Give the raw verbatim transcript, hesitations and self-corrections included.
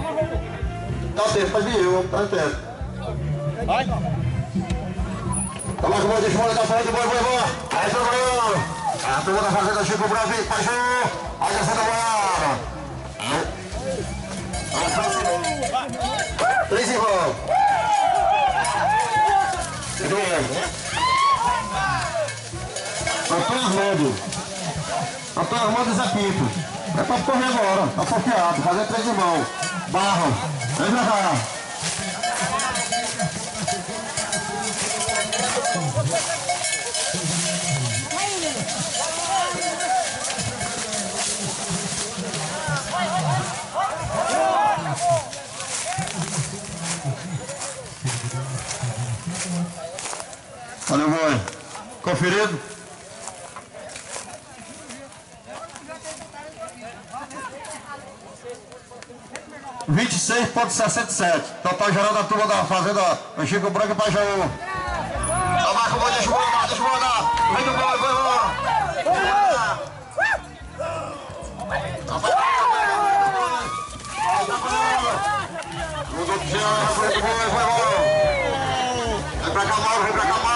Dá o tempo, pode vir eu, tá tempo. Vai. Coloca o monte de fora da frente, boi, boi, boi. Aí, todo mundo. A turma da fazenda Chico Brasil, Paixão. Olha essa da Goiânia. Três irmãos. Doutor Armando. Doutor Armando Zé Pinto. É pra correr agora, tá confiado, fazer três irmãos. Barro, vem pra cá. Olha o boi. Conferido? vinte e seis ponto sessenta e sete. Total geral da turma da fazenda Chico Branco e Paixão. A marca o boi, deixa o boi andar, deixa o boi andar. Vem do boi, boi, boi. Mudou de gelo, vai pro boi, vai, boi. Vem pra cá, Mauro, vem pra cá, Mauro.